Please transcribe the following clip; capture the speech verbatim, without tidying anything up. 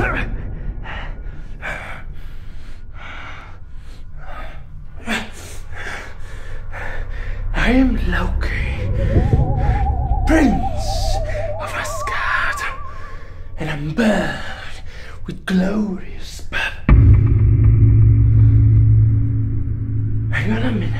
I am Loki, Prince of Asgard, and I'm bird with glorious purpose. I'm gonna